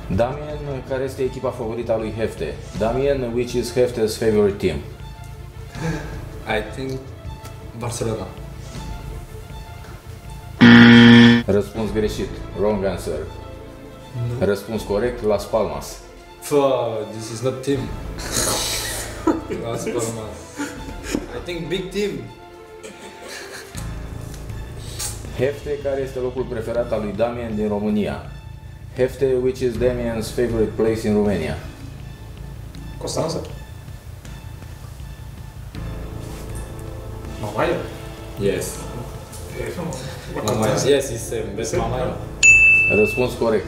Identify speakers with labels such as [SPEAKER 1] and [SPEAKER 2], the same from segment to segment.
[SPEAKER 1] Damien, care este echipa favorită a lui Hefte? Damien, which is Hefte's favorite team?
[SPEAKER 2] I think Barcelona.
[SPEAKER 1] Răspuns greșit. Wrong answer.
[SPEAKER 2] No.
[SPEAKER 1] Răspuns corect, Las Palmas.
[SPEAKER 2] This is not team. Las Palmas. I think big team.
[SPEAKER 1] Hefte, care este locul preferat al lui Damien din România? Hefte, which is Damien's favorite place in Romania?
[SPEAKER 3] Constanța? Mamaia?
[SPEAKER 2] Yes. Mamaia. Yes, it's same. Best Mamaia.
[SPEAKER 1] Răspuns corect.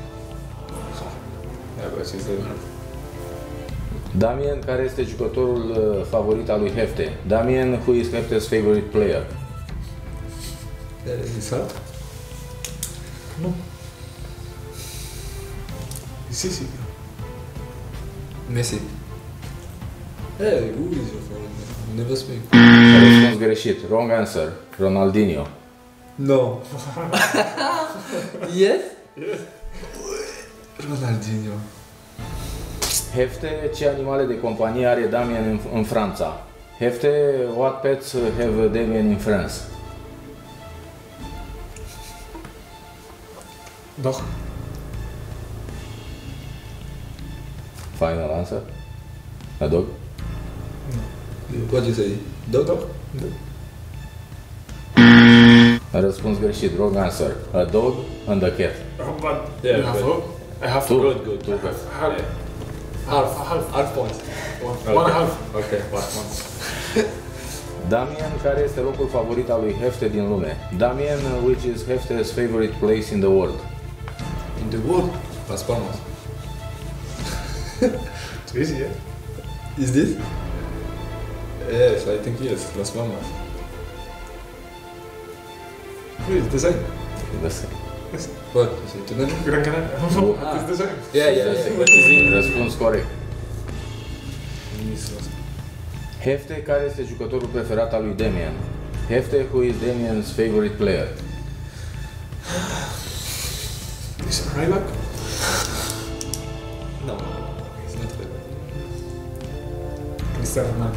[SPEAKER 2] Yeah, but she's the...
[SPEAKER 1] Damien, care este jucătorul favorit al lui Hefte? Damien, who is Hefte's favorite player?
[SPEAKER 2] Is hard?
[SPEAKER 3] Nu. Sisi.
[SPEAKER 2] Messi. Hey, who is your favorite? Never speak.
[SPEAKER 1] Răspuns greșit. Wrong answer. Ronaldinho.
[SPEAKER 2] No. Yes?
[SPEAKER 3] Yes.
[SPEAKER 2] Ronaldinho.
[SPEAKER 1] Hefte, ce animale de companie are Damien în Franța? Hefte, what pets have Damien in France?
[SPEAKER 3] Doch.
[SPEAKER 1] Final answer? A dog?
[SPEAKER 2] What do you say? Dog?
[SPEAKER 3] Doch.
[SPEAKER 1] Răspuns greșit. Wrong answer. A dog and a cat.
[SPEAKER 3] But
[SPEAKER 2] Yeah,
[SPEAKER 3] you have
[SPEAKER 2] but-
[SPEAKER 3] I have to.
[SPEAKER 2] Good, good.
[SPEAKER 3] Half.
[SPEAKER 2] Half points.
[SPEAKER 3] One half.
[SPEAKER 2] Okay, one.
[SPEAKER 1] Damien, care este locul favorit al lui Hefte din lume? Damien, which is Hefte's favorite place in the world?
[SPEAKER 2] In the world? Las Palmas.
[SPEAKER 3] It's easy, yeah?
[SPEAKER 2] Is this? Yes, I think yes. Las Palmas.
[SPEAKER 3] It's the same.
[SPEAKER 1] The same.
[SPEAKER 2] What? Is it Tunisia?
[SPEAKER 3] Gran Canaria.
[SPEAKER 2] Ah.
[SPEAKER 3] It's the same.
[SPEAKER 2] Yeah. What is in...
[SPEAKER 1] Răspuns corect.
[SPEAKER 2] Las
[SPEAKER 1] Hefte, care este jucătorul preferat al lui Damien? Hefte, who is Damien's favorite player?
[SPEAKER 3] Is it right back?
[SPEAKER 2] No, it's not fair.
[SPEAKER 3] Cristiano Ronaldo.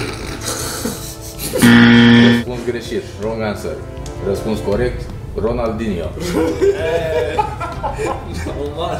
[SPEAKER 1] Răspuns greșit. Wrong answer. Răspuns corect. Ronaldinho.
[SPEAKER 2] Omar.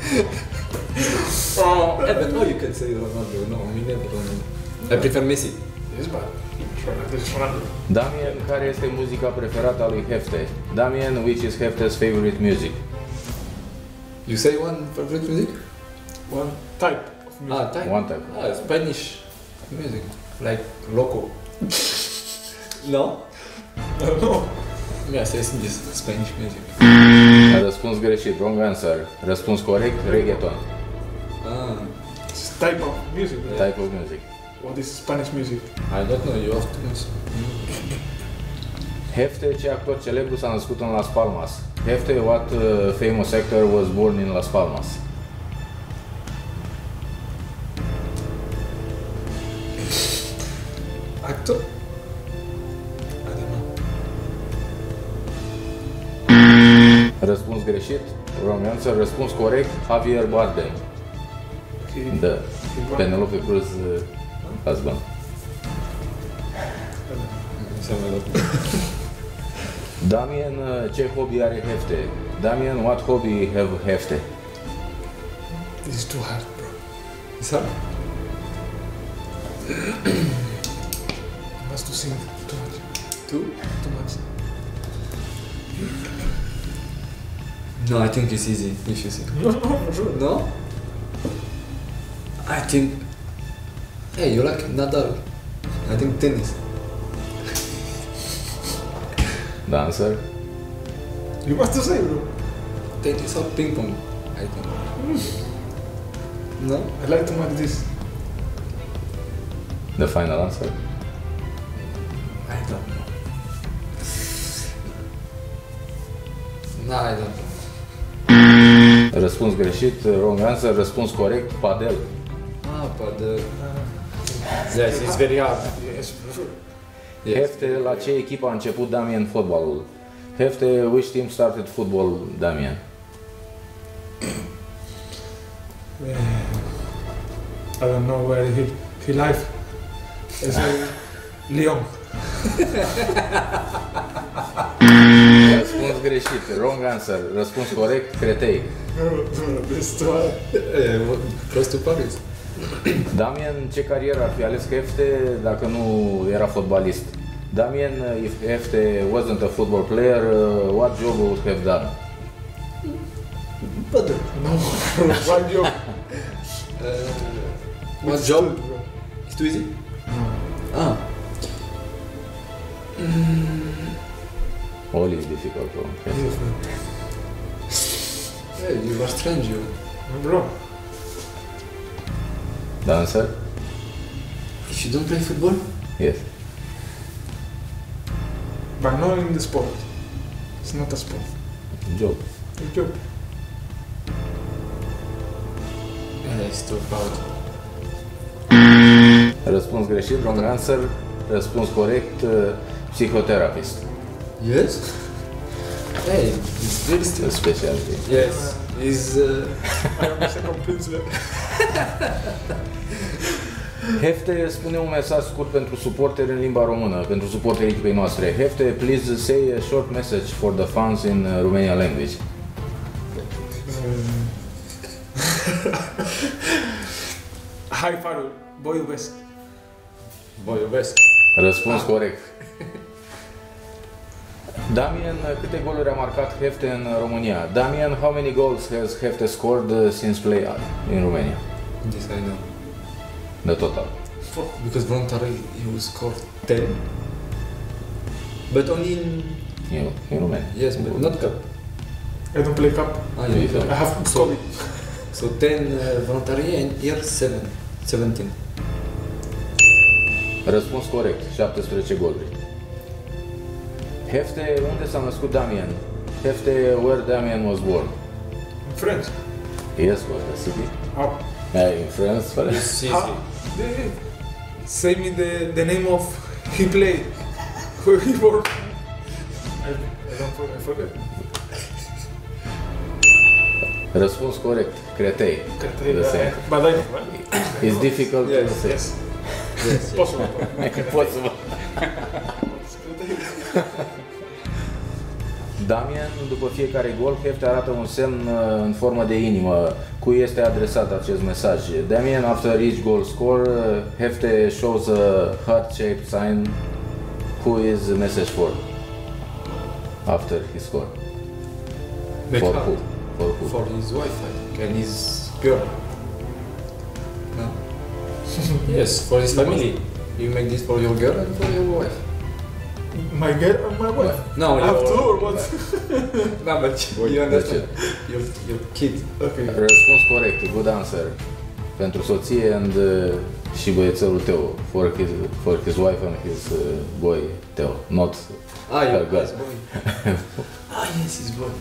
[SPEAKER 2] But no, you can say Ronaldo. No, me never Ronaldo. I prefer Messi.
[SPEAKER 3] Yes, but Ronaldo is Ronaldo.
[SPEAKER 1] Damien, care este muzica preferată a lui Hefte? Damien, which is Hefte's favorite music?
[SPEAKER 2] You say one favorite music?
[SPEAKER 3] One type of music.
[SPEAKER 2] Ah, type.
[SPEAKER 1] One type.
[SPEAKER 2] Ah, Spanish music. Like loco. No?
[SPEAKER 3] I don't know.
[SPEAKER 2] Yes, yes, this Spanish music.
[SPEAKER 1] Răspuns greșit. Wrong answer. Răspuns corect. Reggaeton.
[SPEAKER 2] Ah,
[SPEAKER 3] It's type of music.
[SPEAKER 2] Yeah.
[SPEAKER 1] Type of music.
[SPEAKER 3] What is Spanish music?
[SPEAKER 2] I don't know, you have to know.
[SPEAKER 1] Hefte, ce actor celebru s-a născut în Las Palmas? Hefte, what famous actor was born in Las Palmas?
[SPEAKER 3] Actor? I don't know.
[SPEAKER 1] Răspuns greșit. Wrong answer. Răspuns corect. Javier Bardem. The Penelope Cruz husband. Damien, ce hobby are Hefte? Damien, what hobby have Hefte?
[SPEAKER 3] This is too hard, bro.
[SPEAKER 2] Is that?
[SPEAKER 3] He wants to sing too much.
[SPEAKER 2] Two?
[SPEAKER 3] Too much.
[SPEAKER 2] No, I think it's easy if you see.
[SPEAKER 3] No, sure.
[SPEAKER 2] No? I think. Hey, you like Nadal? I think tennis.
[SPEAKER 1] The answer?
[SPEAKER 3] You must to say, bro.
[SPEAKER 2] Tennis or ping pong? I think. No?
[SPEAKER 3] I like too much this.
[SPEAKER 1] The final answer?
[SPEAKER 2] I don't know. No, I don't know.
[SPEAKER 1] Răspuns greșit. Wrong answer. Răspuns corect. Padel.
[SPEAKER 2] Ah, but yes, it's very hard.
[SPEAKER 3] Yes, for sure.
[SPEAKER 2] Yes.
[SPEAKER 1] Hefte, la ce echipă a început Damien fotbalul? Hefte, which team started football, Damien?
[SPEAKER 3] I don't know where he live. Is Lyon.
[SPEAKER 1] Răspuns greșit. Wrong answer. Răspuns corect, Créteil.
[SPEAKER 3] This one.
[SPEAKER 2] Close to Paris.
[SPEAKER 1] Damien, ce carieră ar fi ales Hefte dacă nu era fotbalist? Damien, if Hefte wasn't a football player, what job would have done?
[SPEAKER 2] Better.
[SPEAKER 3] No, one job.
[SPEAKER 2] What job? It's too easy?
[SPEAKER 3] No.
[SPEAKER 2] Ah.
[SPEAKER 1] All is difficult. Yes.
[SPEAKER 2] Hey, you are strange, you.
[SPEAKER 3] Bro.
[SPEAKER 1] The answer?
[SPEAKER 2] If you don't play football?
[SPEAKER 1] Yes.
[SPEAKER 3] But not in the sport. It's not a sport.
[SPEAKER 1] Job.
[SPEAKER 3] It's a job.
[SPEAKER 2] Yeah, it's too proud.
[SPEAKER 1] Răspuns greșit, wrong answer. Răspuns corect, psihoterapist.
[SPEAKER 2] Yes? Hey, it's very still.
[SPEAKER 1] Specialty.
[SPEAKER 2] Yes, is
[SPEAKER 3] I am a second prince.
[SPEAKER 1] Hefte spune un mesaj scurt pentru suporteri în limba română, pentru suporterii echipei noastre. Hefte, please say a short message for the fans in Romanian language.
[SPEAKER 3] Hai, Farul. Vă iubesc.
[SPEAKER 2] Vă iubesc.
[SPEAKER 1] Răspuns corect. Damien, câte goluri a marcat Hefte în România? Damien, how many goals has Hefte scored since play in Romania?
[SPEAKER 2] This I know.
[SPEAKER 1] The total.
[SPEAKER 2] Because voluntarily you scored 10. But only in...
[SPEAKER 1] In Romania.
[SPEAKER 2] Yes, but not cup.
[SPEAKER 3] I don't play cup.
[SPEAKER 2] Ah,
[SPEAKER 1] Yeah.
[SPEAKER 2] you
[SPEAKER 3] I have COVID.
[SPEAKER 2] So 10 voluntary and here 17.
[SPEAKER 1] Răspuns corect, 17 goluri. Hefte, unde s-a născut Damien? Hefte, where Damien was born?
[SPEAKER 3] In France.
[SPEAKER 1] Yes, was the city.
[SPEAKER 3] How?
[SPEAKER 1] In France,
[SPEAKER 2] Yes,
[SPEAKER 3] How? Say me the name of he played. Where he worked. I forget.
[SPEAKER 1] Răspuns corect, Créteil. The same.
[SPEAKER 3] But I know, right?
[SPEAKER 1] It's difficult to say.
[SPEAKER 3] Yes.
[SPEAKER 2] Yes.
[SPEAKER 3] Possible.
[SPEAKER 1] Possible. Damien, după fiecare gol, Hefte arată un semn în formă de inimă. Cui este adresat acest mesaj? Damien, after each goal score, Hefte shows a heart-shaped sign. Who is the message for? After he scored. For who? For who?
[SPEAKER 2] For his wife, I think, and his girl. No? Yes, for his family. You make this for your girl and for your wife.
[SPEAKER 3] My girl and my wife.
[SPEAKER 2] No,
[SPEAKER 3] I have
[SPEAKER 2] your-
[SPEAKER 3] two or what?
[SPEAKER 2] No, but you understand. Your kid.
[SPEAKER 3] Okay.
[SPEAKER 1] Răspuns corect, good answer. Pentru soție and și băiețelul Teo. For his wife and his boy Teo. Not
[SPEAKER 2] Ah,
[SPEAKER 1] her
[SPEAKER 2] your
[SPEAKER 1] girl.
[SPEAKER 2] his boy. Yes, his boy.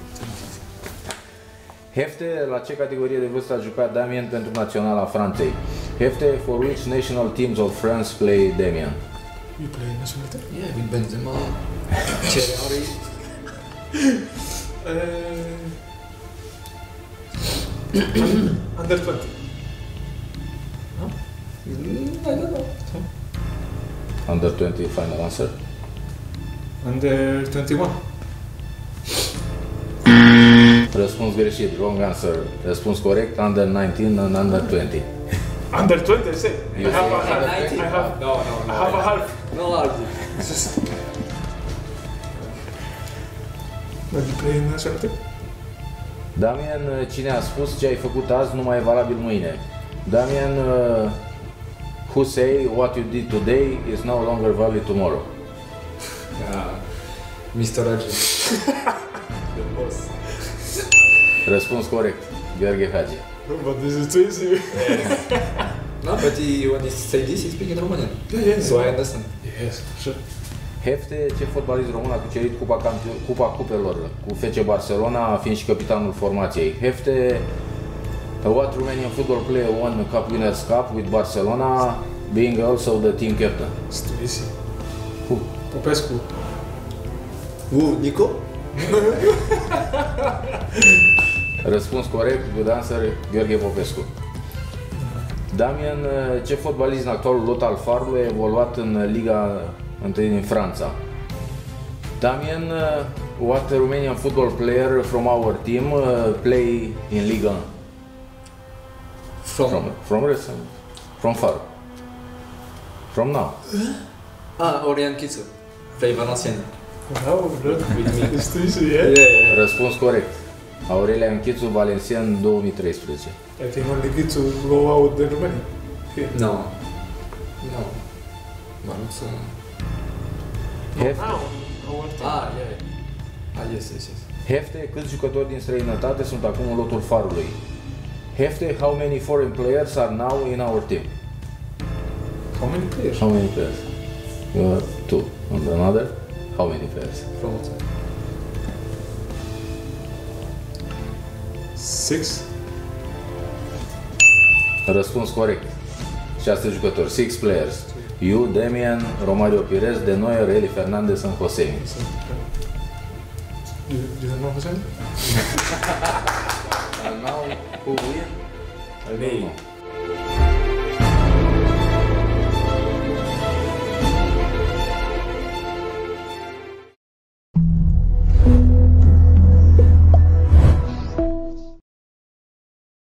[SPEAKER 1] Hefte, la ce categorie de vârstă a jucat Damien pentru naționala Franței? Hefte, for which national teams of France play Damien?
[SPEAKER 3] You play national team?
[SPEAKER 2] Yeah, with Benzema, Thierry Henry.
[SPEAKER 3] Under 20.
[SPEAKER 2] I don't know.
[SPEAKER 1] Under 20 final answer?
[SPEAKER 3] Under 21.
[SPEAKER 1] Răspuns greșit, wrong answer. Răspuns corect, under 19 and under 20.
[SPEAKER 3] Under 20, I say.
[SPEAKER 1] You
[SPEAKER 3] I have
[SPEAKER 1] say
[SPEAKER 3] a half.
[SPEAKER 1] under 20?
[SPEAKER 3] I have.
[SPEAKER 2] No,
[SPEAKER 3] I have a half.
[SPEAKER 2] No, Ardi.
[SPEAKER 3] But you play national team?
[SPEAKER 1] Damien, cine a spus ce ai făcut azi nu mai e valabil mâine? Damien, who say what you did today is no longer valid tomorrow?
[SPEAKER 2] Mr. Raju. The boss.
[SPEAKER 1] Răspuns corect, Gheorghe Hagi.
[SPEAKER 3] But this is too easy.
[SPEAKER 2] No, but when he say this, he speak in Romanian.
[SPEAKER 3] Yeah.
[SPEAKER 2] So I understand.
[SPEAKER 3] Yes, sure.
[SPEAKER 1] Hefte, ce fotbalist român a cucerit Cupa Cupelor cu FC Barcelona, fiind și capitanul formației? Hefte, what Romanian football player won the Cup Winners' Cup with Barcelona, being also the team captain?
[SPEAKER 3] It's too easy.
[SPEAKER 1] Who?
[SPEAKER 3] Popescu.
[SPEAKER 2] Who, Nico?
[SPEAKER 1] Răspuns corect, good answer, Gheorghe Popescu. Damien, ce fotbalist în actualul lot al Farului a evoluat în Liga 1 din Franța? Damien, what Romanian football player from our team play in Liga 1? From recent. From far. From now.
[SPEAKER 2] Orian Chiță. Play Valenciennes.
[SPEAKER 3] Wow, good.
[SPEAKER 2] With me.
[SPEAKER 3] Știi, yeah?
[SPEAKER 2] Yeah.
[SPEAKER 1] Răspuns corect. Aurelian Chițu, Valenciennes 2013.
[SPEAKER 3] I think only kids will go out the Romania. Yeah.
[SPEAKER 2] No. No. Bănuță.
[SPEAKER 1] Hefte.
[SPEAKER 2] Yeah. Yes.
[SPEAKER 1] Hefte, câți jucători din străinătate sunt acum în lotul Farului? Hefte, how many foreign players are now in our team?
[SPEAKER 3] How many players?
[SPEAKER 1] How many players? You are two. And another? How many players?
[SPEAKER 2] From outside.
[SPEAKER 3] 6.
[SPEAKER 1] Răspuns corect. 6 jucători. 6 players. You, Damian, Romario Pires, De Neuer, Eli Fernandez and Hossein.
[SPEAKER 3] You don't know Hussein?
[SPEAKER 1] And now, who win? I don't
[SPEAKER 2] Me.
[SPEAKER 1] know.